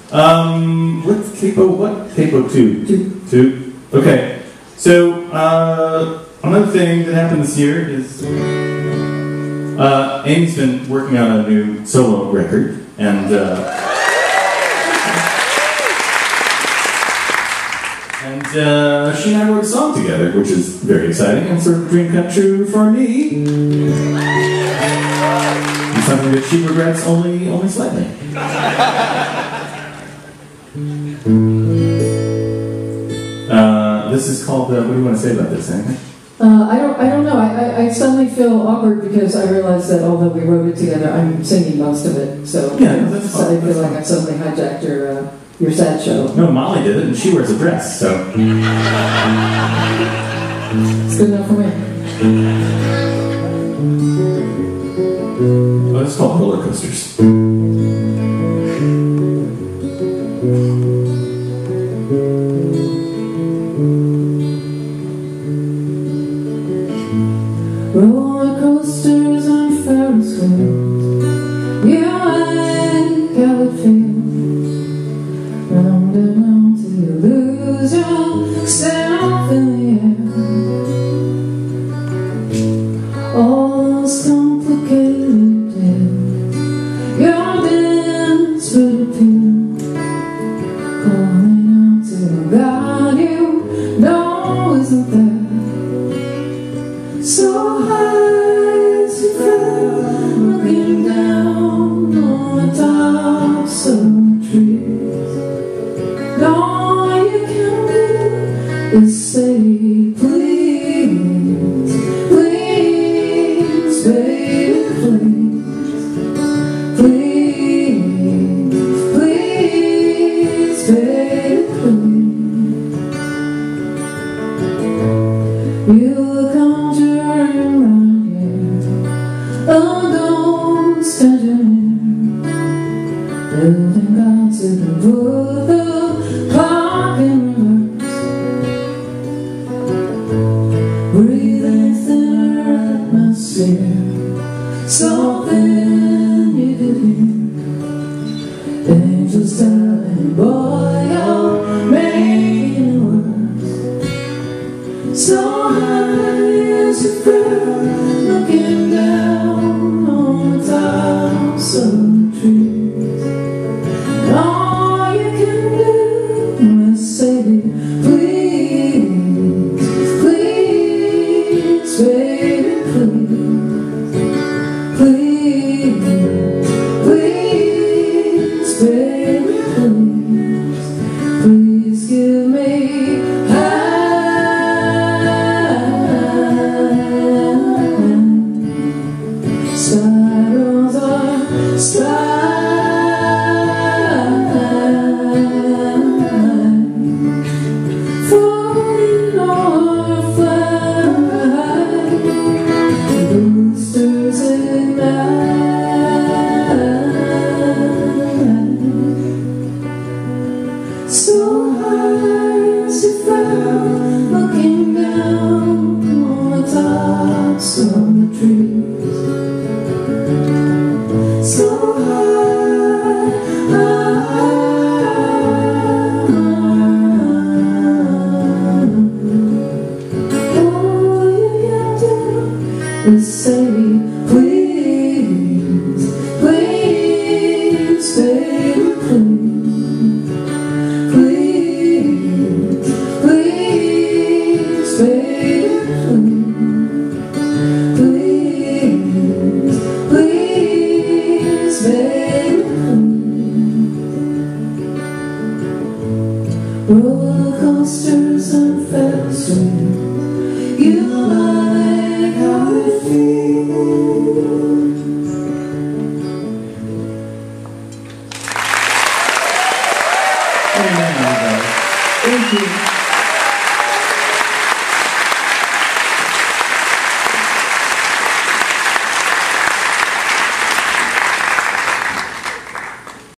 What's capo? What? Capo 2? 2. Okay. So, another thing that happened this year is Amy's been working on a new solo record, and she and I wrote a song together, which is very exciting and sort of a dream come true for me. And something that she regrets only slightly. This is called, what do you want to say about this, anything? I don't know. I suddenly feel awkward because I realize that although we wrote it together, I'm singing most of it. So yeah, that's fine. I feel like I suddenly hijacked your sad show. No, Molly did it, and she wears a dress, so. It's good enough for me. Oh, it's called Roller Coasters. Roller coasters on Ferris wheels, you like how it feels. Round and round till you lose yourself in the air. All those complicated deals, your dance would appeal. Calling out to a God you know isn't there. So high as you fell, looking down on the tops of the trees. All you can do is say, please, please, baby, please. Please, please, baby, please. You conjuring right here, a ghost engineer, building gods who can put the clock in reverse, breathing thinner atmosphere, so thin you could hear angels telling, boy, you're making it worse. So high as you fell, looking down on the tops of the trees. And all you can do is say, please, please, baby, please. Please, please, baby, please. Please give me spirals are slide, falling or fly, boosters ignite. So high as you fell, looking down on the tops of the trees. So high, all you can do is say, please, please, baby, please. Please, please, baby, please. Please, baby, roller coasters and Ferris wheels, you like how it feels. Amen, everybody. Thank you.